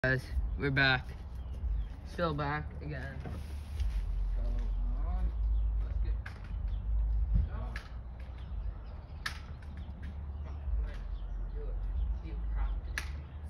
Guys, we're back. Still back again. So, let's get going. Do a few practice.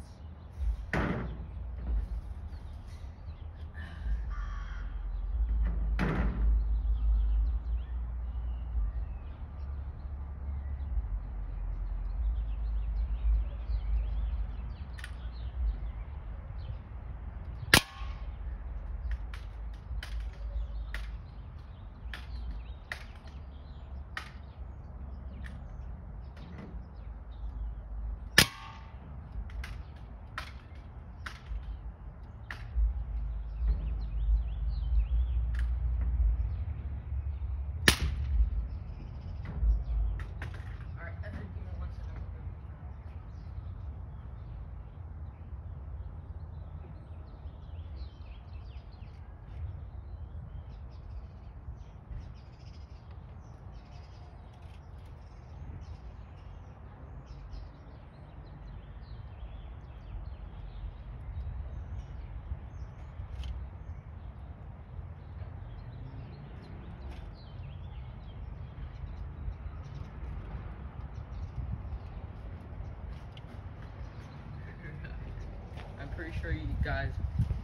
I'm pretty sure you guys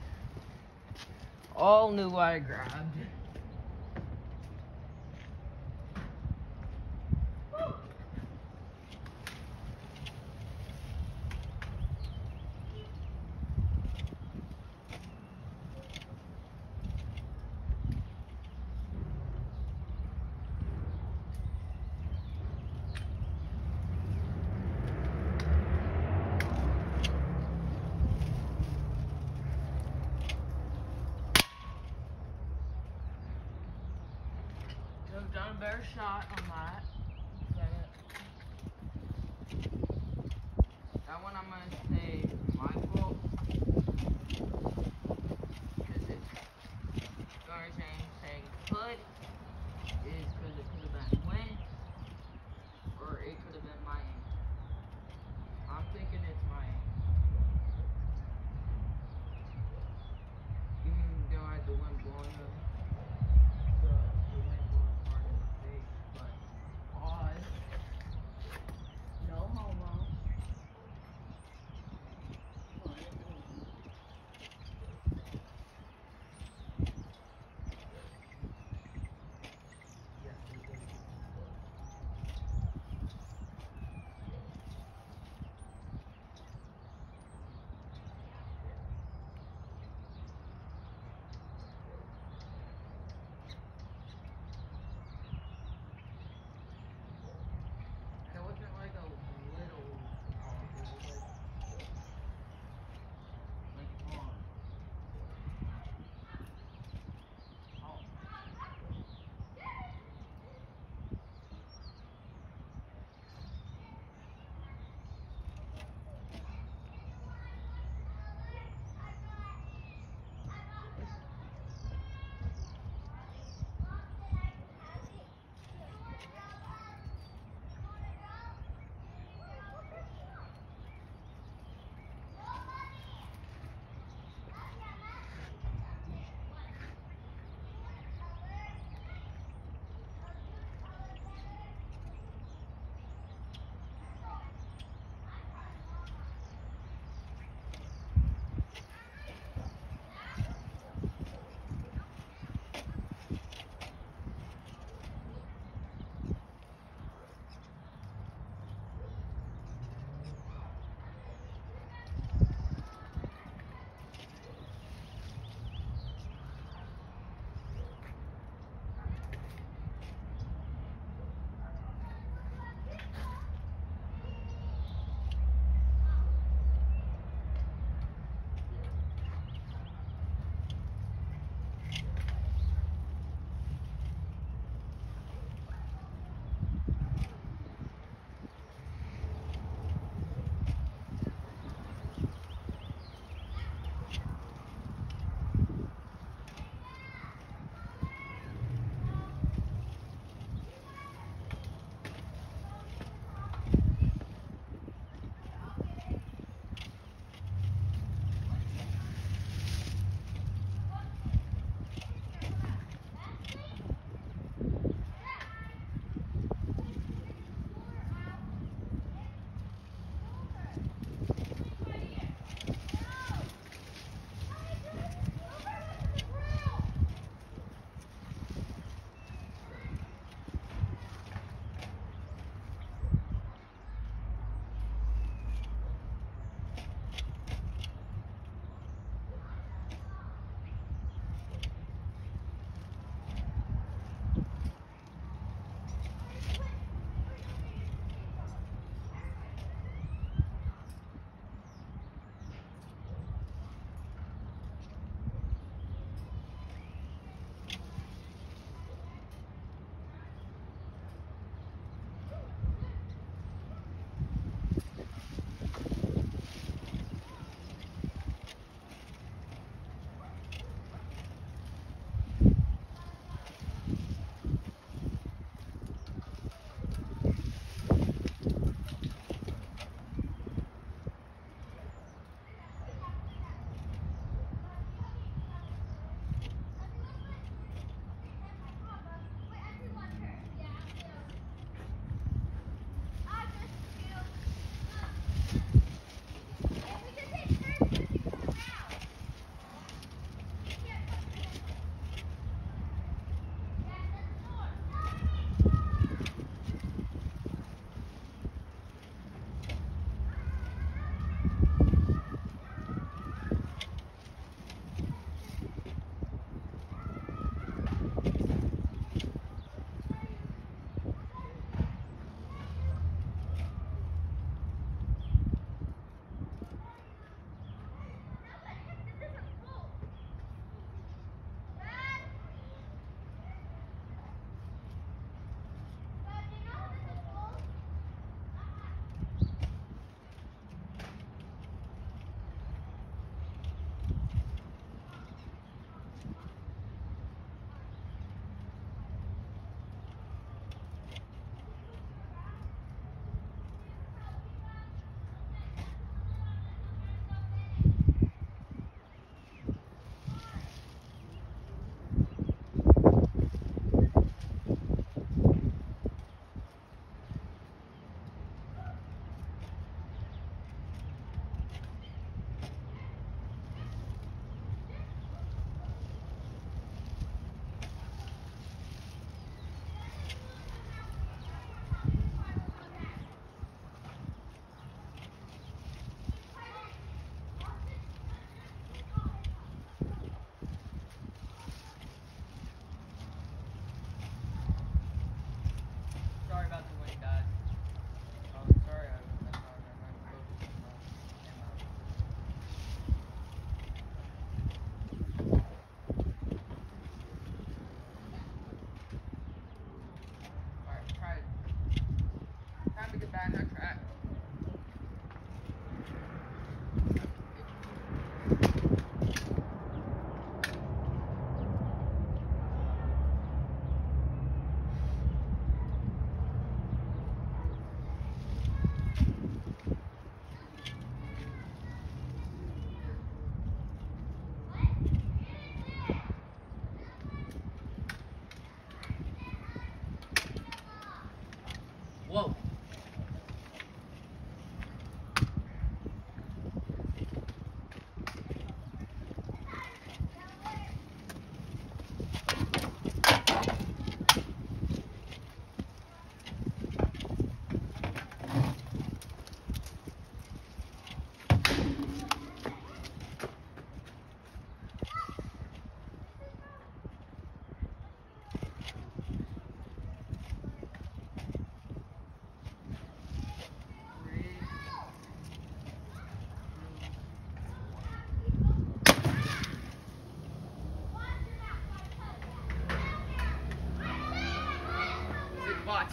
all knew what I grabbed. I've done a better shot on that. That one I'm gonna say my fault. Because it's the only reason I'm saying could is because it could have been win or it could have been my aim. I'm thinking it's my aim. Even though I had the wind blowing up. The wind blowing hard in my face, but pause. No homo.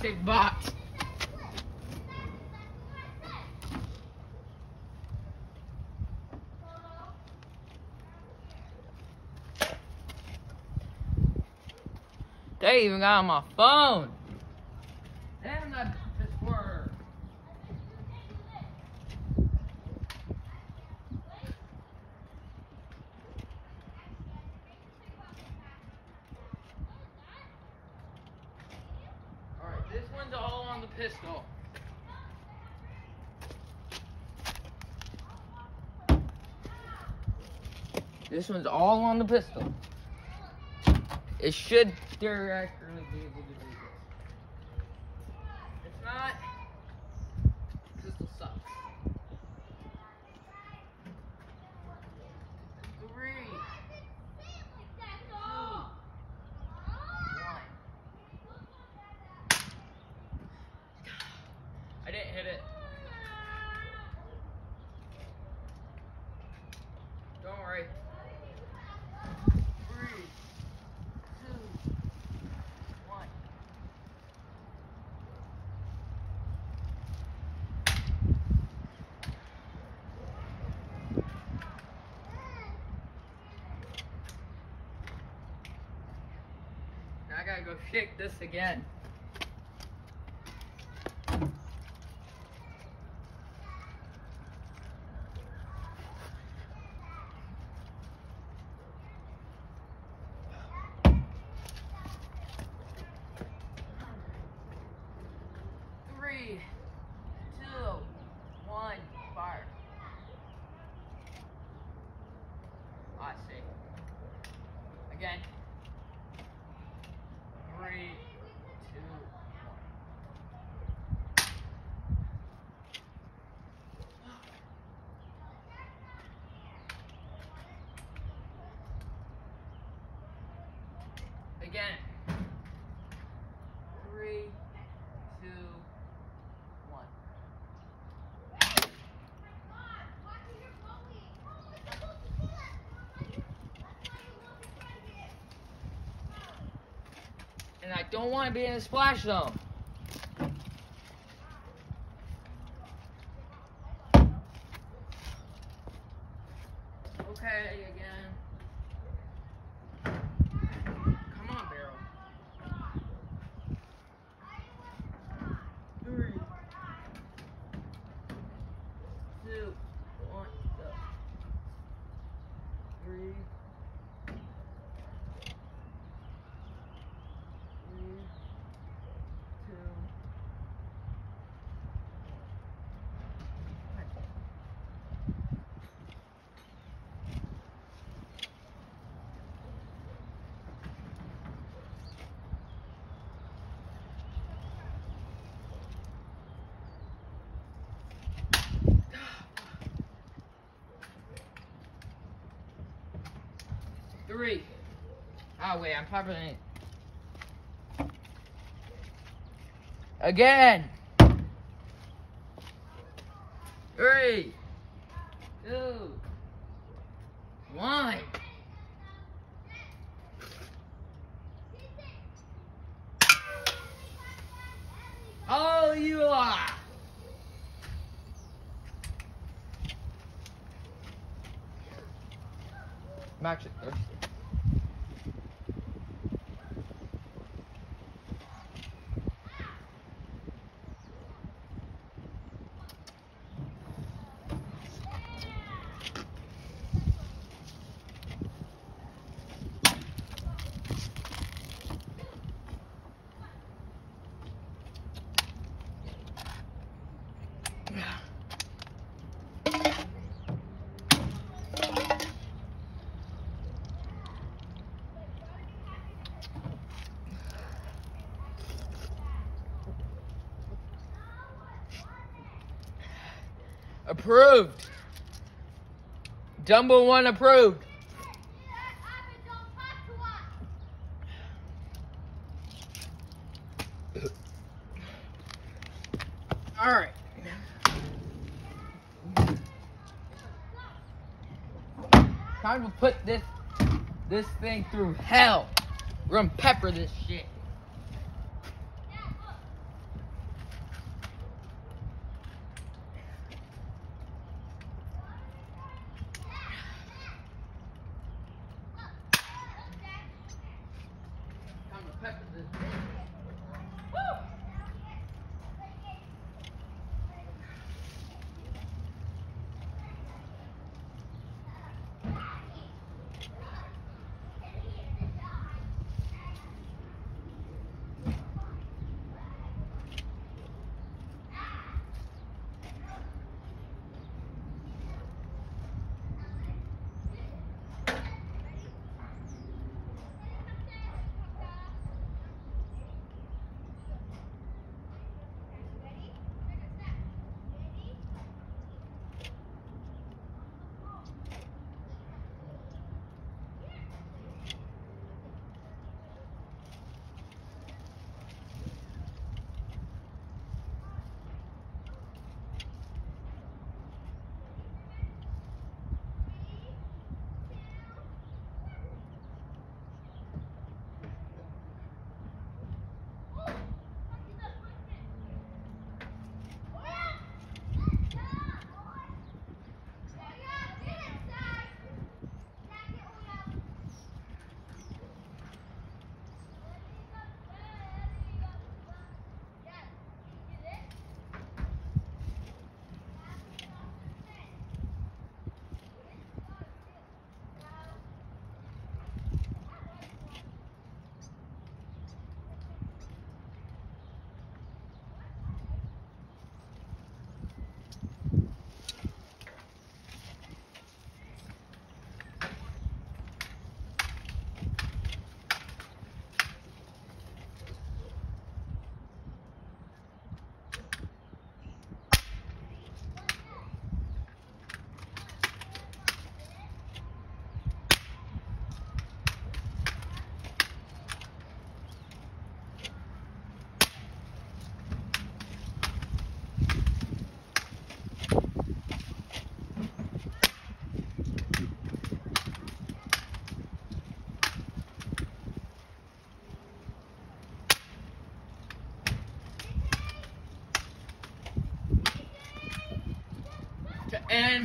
toxic bot. They even got on my phone. Damn, that just word. Alright, this one's all on the pistol. This one's all on the pistol. It should theoretically be able to do this. If not, pistol sucks. 3, 2, 1. I didn't hit it. Don't worry. 3, 2, 1. Now I gotta go shake this again. Three, 2, 1, fire. I see. Again. 3, 2, 1. Again. 3, 2, 1. And I don't want to be in a splash zone. Okay, again. Come on, barrel. 3, 2, 1, go. 3, 2, 3. Oh wait, I'm probably again. 3, 2, 1. Oh, you are. I'm actually thirsty. Approved. Dumbo 1 approved. All right. Time to put this thing through hell. We're gonna pepper this shit.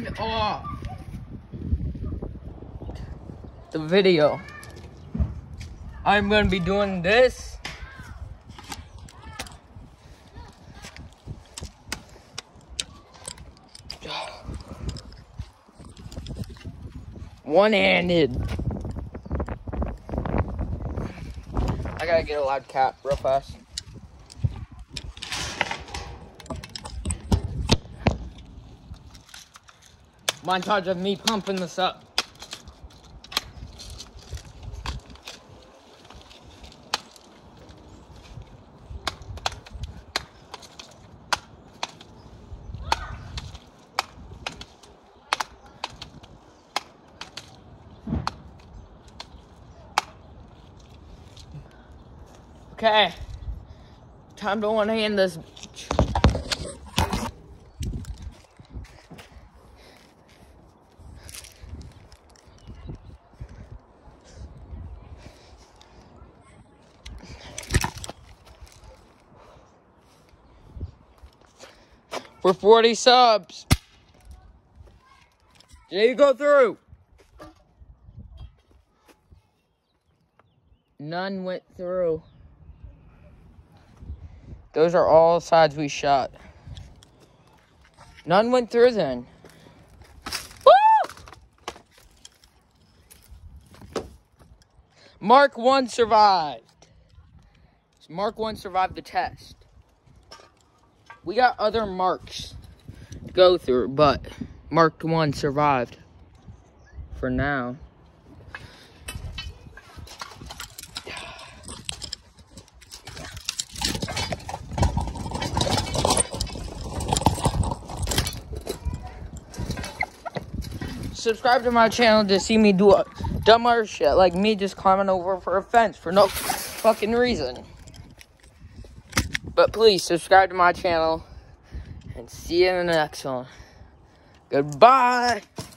off the video. I'm gonna be doing this. One-handed. I gotta get a loud cap real fast. Montage of me pumping this up. Okay, time to one-hand this. For 40 subs. There you go through. None went through. Those are all sides we shot. None went through then. Woo! Mark 1 survived. So Mark 1 survived the test. We got other marks to go through, but Mark 1 survived for now. Subscribe to my channel to see me do a dumber shit like me just climbing over for a fence for no fucking reason. But please subscribe to my channel and see you in the next one. Goodbye.